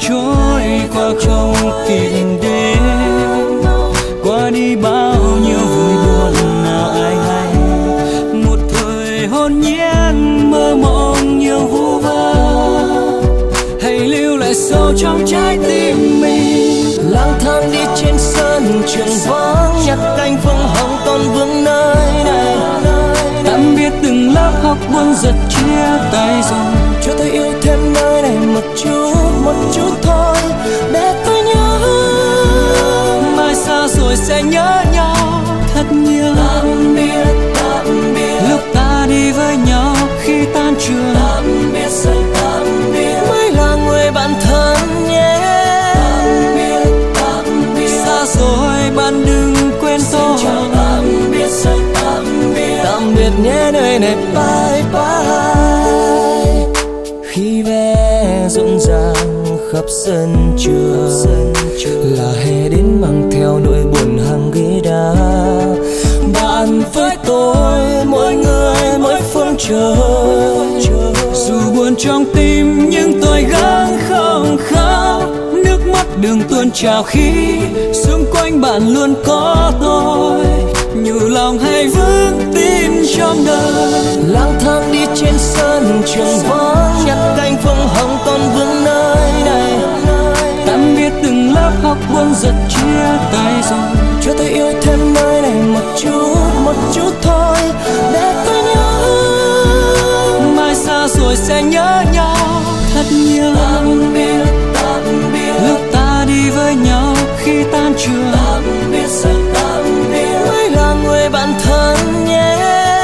trôi qua không kịp đến, qua đi bao nhiêu vui buồn nào ai hay. Một thời hồn nhiên mơ mộng nhiều vu vơ, hãy lưu lại sâu trong trái tim mình. Lang thang đi trên sân trường vắng, nhặt cánh phương hồng còn vương nơi này. Tạm biệt từng lớp học buồn giật chia tay rồi, cho tôi yêu thêm nơi này một chút thôi để tôi nhớ. mai xa rồi sẽ nhớ nhau thật nhiều. Tạm biệt lúc ta đi với nhau khi tan trường. tạm biệt rất tạm biệt, mới là người bạn thân nhé. Tạm biệt Xa rồi bạn đừng quên tôi. chào tạm biệt rất tạm biệt nhé nơi này bye bye. Khi vé rộn ràng khắp sân trường, là hè đến mang theo nỗi buồn hàng ghế đá. Bạn với tôi mỗi người mỗi phương trời, Dù buồn trong tim nhưng tôi gắng không khóc. Nước mắt đừng tuôn trào khi xung quanh bạn luôn có tôi. Nhủ lòng hãy vững tin trong đời. lang thang đi trên sân trường vắng, nhặt cánh phương hồng còn vương nơi này. Tạm biệt từng lớp học buồn giật chia tay rồi, cho tôi yêu thêm nơi này một chút thôi để tôi nhớ. mai xa rồi sẽ nhớ nhau thật nhiều. Tạm biệt lúc ta đi với nhau khi tan trường. tạm biệt rất tạm biệt, mới là người bạn thân nhé.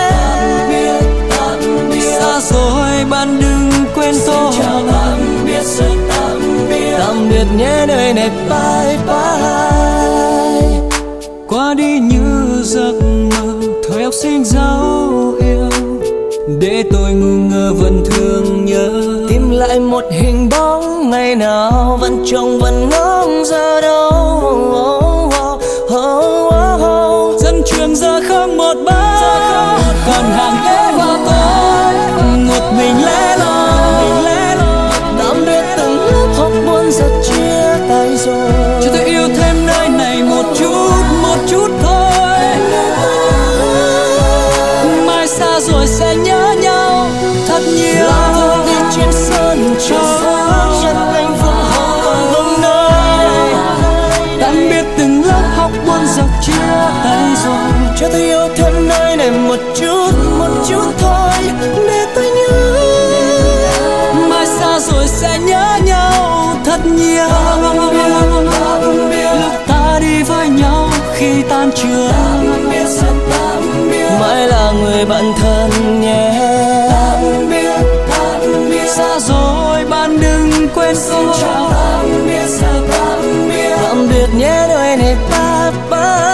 Tạm biệt Xa rồi bạn đừng quên tôi. chào tạm biệt rất tạm biệt nhé nơi này bye bye. Qua đi như giấc mơ thời học sinh dấu yêu, để tôi ngu ngơ vẫn thương nhớ. Tìm lại một hình bóng ngày nào vẫn trông vẫn ngóng giờ đâu. Dân trường giờ không một bóng, còn hàng ghế và tôi một mình lẻ loi. Tạm biệt từng lớp học buồn giật chia tay rồi, Cho tôi yêu thêm nơi này một chút thôi. Mai xa rồi sẽ nhớ nhau thật nhiều. lang thang đi trên sân trường vắng, nhặt cánh phương hồng còn vương nơi này. Tạm biệt từng lớp học buồn giật chia tay rồi, cho tôi yêu thêm nơi này một chút thôi để tôi nhớ. mai xa rồi sẽ nhớ nhau thật nhiều. Lúc ta đi với nhau khi tan trường. Mãi là người bạn thân nhé. Xa rồi bạn đừng quên tôi. Tạm biệt nhé nơi này bye bye.